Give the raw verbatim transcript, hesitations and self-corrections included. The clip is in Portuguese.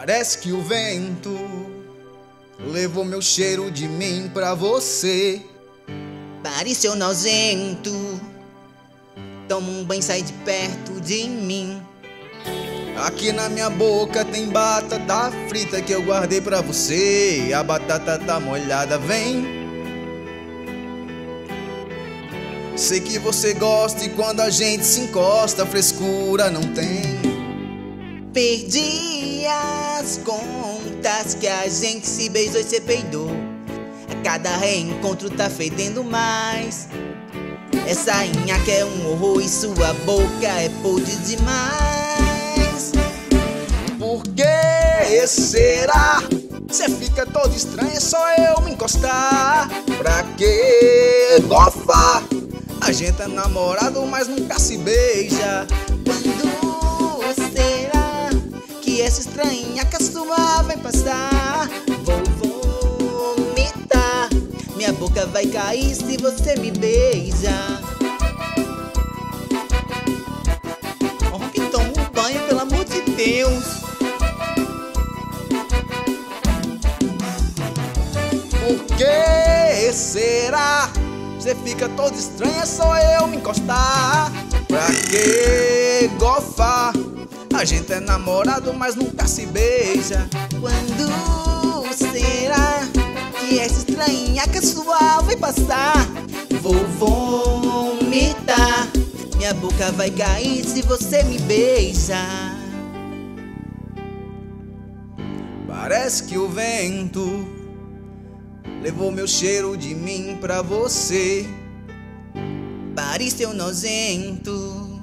Parece que o vento levou meu cheiro de mim pra você. Pareceu nojento, toma um banho, sai de perto de mim. Aqui na minha boca tem batata frita que eu guardei pra você. A batata tá molhada, vem. Sei que você gosta e quando a gente se encosta, frescura não tem. Perdi as contas que a gente se beijou e se peidou. A cada reencontro tá fedendo mais. Essa nhaca é um horror e sua boca é podre demais. Por que será? Cê fica todo estranho, é só eu me encostar. Pra que gofar? A gente é namorado, mas nunca se beija. Quando será que essa estranhaca sua vai passar? Vou vomitar, minha boca vai cair se você me beija. Oh, que toma um banho, pelo amor de Deus. Por que será? Você fica todo estranho, é só eu me encostar. Pra que gofar? A gente é namorado, mas nunca se beija. Quando será que essa estranhaca sua vai passar? Vou vomitar, minha boca vai cair se você me beija. Parece que o vento levou meu cheiro de mim pra você. Pareceu nojento,